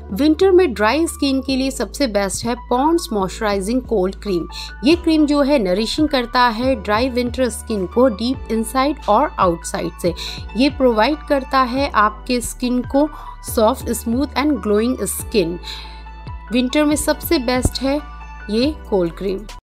Winter में dry skin के लिए सबसे बेस्ट है पॉन्ड्स मॉइस्चराइजिंग कोल्ड क्रीम। ये क्रीम जो है नरिशिंग करता है ड्राई विंटर स्किन को डीप इनसाइड और आउटसाइड से। ये प्रोवाइड करता है आपके स्किन को soft, smooth and glowing skin. Winter में सबसे बेस्ट है ये कोल्ड क्रीम।